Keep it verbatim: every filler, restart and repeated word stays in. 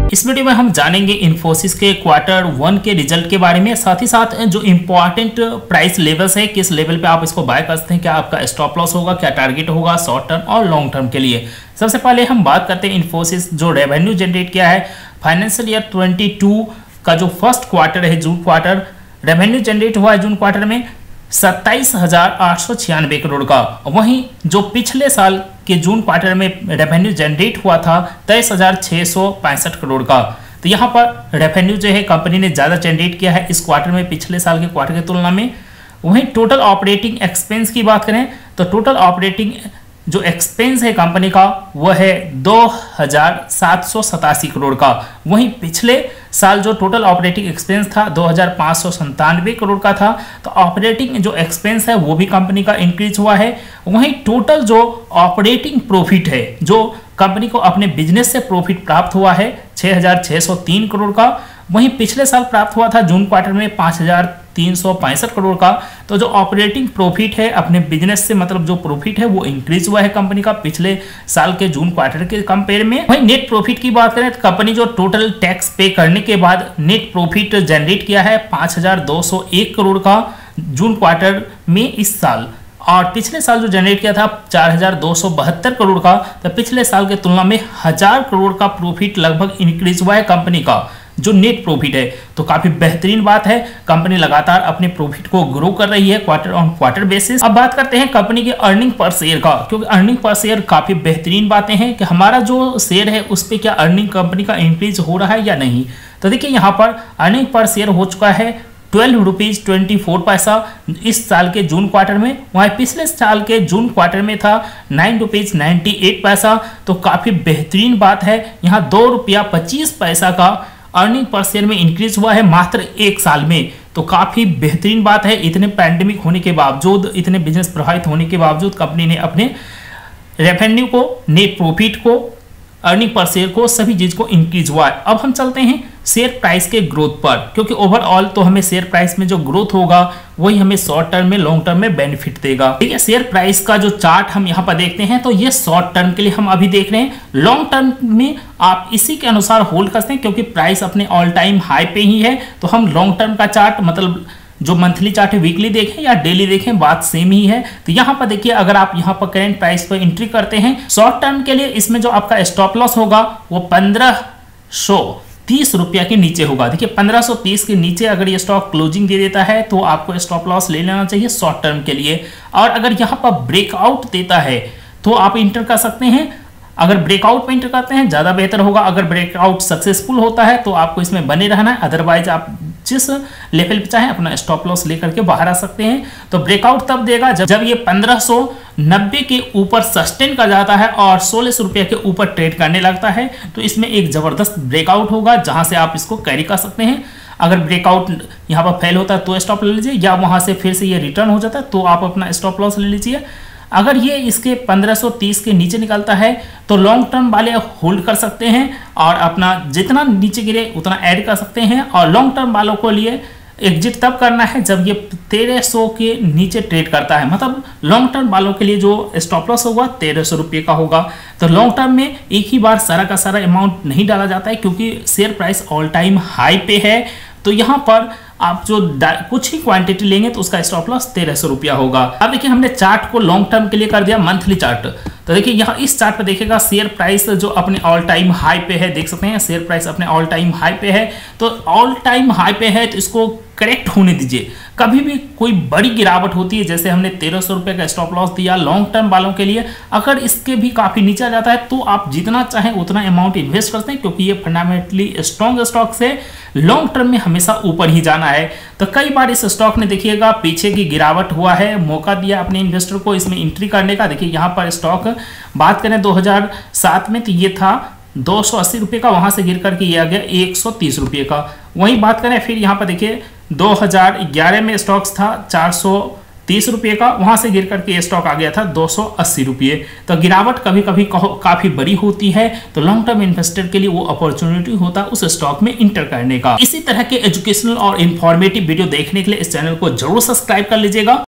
इस वीडियो में हम जानेंगे इन्फोसिस के क्वार्टर वन के रिजल्ट के बारे में, साथ ही साथ जो इंपॉर्टेंट प्राइस लेवल्स है, किस लेवल पे आप इसको बाय कर सकते हैं, क्या आपका स्टॉप लॉस होगा, क्या टारगेट होगा शॉर्ट टर्म और लॉन्ग टर्म के लिए। सबसे पहले हम बात करते हैं इन्फोसिस जो रेवेन्यू जनरेट किया है फाइनेंशियल ईयर बाईस का जो फर्स्ट क्वार्टर है, जून क्वार्टर, रेवेन्यू जनरेट हुआ है जून क्वार्टर में सत्ताईस हजार आठ सौ छियानवे करोड़ का। वहीं जो पिछले साल के जून क्वार्टर में रेवेन्यू जनरेट हुआ था तेईस हजार छः सौ पैंसठ करोड़ का। तो यहाँ पर रेवेन्यू जो है कंपनी ने ज़्यादा जनरेट किया है इस क्वार्टर में पिछले साल के क्वार्टर की तुलना में। वहीं टोटल ऑपरेटिंग एक्सपेंस की बात करें तो टोटल ऑपरेटिंग जो एक्सपेंस है कंपनी का वह है दो हजार सात सौ सतासी करोड़ का। वहीं पिछले साल जो टोटल ऑपरेटिंग एक्सपेंस था दो हजार पाँच सौ संतानवे करोड़ का था। तो ऑपरेटिंग जो एक्सपेंस है वो भी कंपनी का इंक्रीज हुआ है। वहीं टोटल जो ऑपरेटिंग प्रॉफिट है, जो कंपनी को अपने बिजनेस से प्रॉफिट प्राप्त हुआ है छः हजार छः सौ तीन करोड़ का। वहीं पिछले साल प्राप्त हुआ था जून क्वार्टर में पाँच हजार तीन सौ पैंसठ करोड़ का। तो जो ऑपरेटिंग प्रॉफिट है अपने बिजनेस से, मतलब जो प्रॉफिट है वो इंक्रीज हुआ है कंपनी का पिछले साल के जून क्वार्टर के कंपेयर में। वहीं नेट प्रॉफिट की बात करें तो कंपनी जो टोटल टैक्स पे करने के बाद नेट प्रॉफिट जनरेट किया है पाँच हजार दो सौ एक करोड़ का जून क्वार्टर में इस साल, और पिछले साल जो जनरेट किया था चार हजार दो सौ बहत्तर करोड़ का। तो पिछले साल के तुलना में हजार करोड़ का प्रॉफिट लगभग इंक्रीज हुआ है कंपनी का जो नेट प्रॉफिट है। तो काफी बेहतरीन बात है, कंपनी लगातार अपने प्रॉफिट को ग्रो कर रही है क्वार्टर ऑन क्वार्टर बेसिस। अब बात करते हैं कंपनी के अर्निंग पर शेयर का, क्योंकि अर्निंग पर शेयर काफी बेहतरीन बातें हैं कि हमारा जो शेयर है उस पर क्या अर्निंग कंपनी का इंक्रीज हो रहा है या नहीं। तो देखिए यहाँ पर अर्निंग पर शेयर हो चुका है ट्वेल्व रुपीज ट्वेंटी फोर पैसा इस साल के जून क्वार्टर में। वहीं पिछले साल के जून क्वार्टर में था नाइन रुपीज नाइन्टी एट पैसा। तो काफी बेहतरीन बात है, यहाँ दो रुपया पच्चीस पैसा का अर्निंग पर शेयर में इंक्रीज हुआ है मात्र एक साल में। तो काफी बेहतरीन बात है, इतने पैंडेमिक होने के बावजूद, इतने बिजनेस प्रभावित होने के बावजूद कंपनी ने अपने रेवेन्यू को, नेट प्रॉफिट को, अर्निंग पर शेयर को, सभी चीज को इंक्रीज हुआ है। अब हम चलते हैं शेयर प्राइस के ग्रोथ पर, क्योंकि ओवरऑल तो हमें शेयर प्राइस में जो ग्रोथ होगा वही हमें शॉर्ट टर्म में, लॉन्ग टर्म में बेनिफिट देगा। ठीक है, शेयर प्राइस का जो चार्ट हम यहाँ पर देखते हैं तो ये शॉर्ट टर्म के लिए हम अभी देख रहे हैं। लॉन्ग टर्म में आप इसी के अनुसार होल्ड कर सकते हैं, क्योंकि प्राइस अपने ऑल टाइम हाई पे ही है। तो हम लॉन्ग टर्म का चार्ट, मतलब जो मंथली चार्ट है, वीकली देखें या डेली देखें, बात सेम ही है। तो यहाँ पर देखिए, अगर आप यहाँ पर करंट प्राइस पर एंट्री करते हैं शॉर्ट टर्म के लिए, इसमें जो आपका स्टॉप लॉस होगा वो पंद्रह सौ तीस रुपया के नीचे होगा। देखिए पंद्रह सौ तीस के नीचे अगर ये स्टॉक क्लोजिंग दे देता है तो आपको स्टॉप लॉस ले लेना चाहिए शॉर्ट टर्म के लिए। और अगर यहाँ पर ब्रेकआउट देता है तो आप इंटर कर सकते हैं। अगर ब्रेकआउट पे इंटर करते हैं ज़्यादा बेहतर होगा। अगर ब्रेकआउट सक्सेसफुल होता है तो आपको इसमें बने रहना है, अदरवाइज आप जिस लेवल पे चाहे अपना स्टॉप लॉस लेकर के बाहर आ सकते हैं। तो ब्रेकआउट तब देगा जब जब ये पंद्रह सौ नब्बे के ऊपर सस्टेन कर जाता है और सोलह सौ रुपये के ऊपर ट्रेड करने लगता है। तो इसमें एक जबरदस्त ब्रेकआउट होगा जहां से आप इसको कैरी कर सकते हैं। अगर ब्रेकआउट यहाँ पर फेल होता है तो स्टॉप ले लीजिए, या वहां से फिर से ये रिटर्न हो जाता है तो आप अपना स्टॉप लॉस ले लीजिए। अगर ये इसके पंद्रह सौ तीस के नीचे निकलता है तो लॉन्ग टर्म वाले होल्ड कर सकते हैं और अपना जितना नीचे गिरे उतना ऐड कर सकते हैं। और लॉन्ग टर्म वालों को लिए एग्जिट तब करना है जब ये तेरह सौ के नीचे ट्रेड करता है, मतलब लॉन्ग टर्म वालों के लिए जो स्टॉप लॉस होगा तेरह सौ रुपये का होगा। तो लॉन्ग टर्म में एक ही बार सारा का सारा अमाउंट नहीं डाला जाता है, क्योंकि share price all time high पे है। तो यहाँ पर आप जो कुछ ही क्वांटिटी लेंगे तो उसका स्टॉप लॉस तेरह सौ रुपया होगा। अब देखिए हमने चार्ट को लॉन्ग टर्म के लिए कर दिया मंथली चार्ट। तो देखिए यहाँ इस चार्ट पे देखिएगा शेयर प्राइस जो अपने ऑल टाइम हाई पे है, देख सकते हैं शेयर प्राइस अपने ऑल टाइम हाई पे है। तो ऑल टाइम हाई पे है तो इसको करेक्ट होने दीजिए। कभी भी कोई बड़ी गिरावट होती है, जैसे हमने तेरह सौ रुपये का स्टॉप लॉस दिया लॉन्ग टर्म वालों के लिए, अगर इसके भी काफ़ी नीचे आ जाता है तो आप जितना चाहें उतना अमाउंट इन्वेस्ट करते हैं, क्योंकि ये फंडामेंटली स्ट्रॉन्ग स्टॉक से लॉन्ग टर्म में हमेशा ऊपर ही जाना है। तो कई बार इस स्टॉक ने देखिएगा पीछे की गिरावट हुआ है, मौका दिया अपने इन्वेस्टर को इसमें एंट्री करने का। देखिए यहाँ पर स्टॉक बात करें दो हजार सात में तो ये था दो सौ अस्सी रुपये का, वहां से गिर करके ये आ गया एक सौ तीस रुपये का। वहीं बात करें फिर यहाँ पर देखिए दो हजार ग्यारह में स्टॉक्स था चार सौ तीस रुपये का, वहां से गिर करके ये स्टॉक आ गया था दो सौ अस्सी रुपये। तो गिरावट कभी कभी काफी बड़ी होती है, तो लॉन्ग टर्म इन्वेस्टर के लिए वो अपॉर्चुनिटी होता है उस स्टॉक में इंटर करने का। इसी तरह के एजुकेशनल और इन्फॉर्मेटिव वीडियो देखने के लिए इस चैनल को जरूर सब्सक्राइब कर लीजिएगा।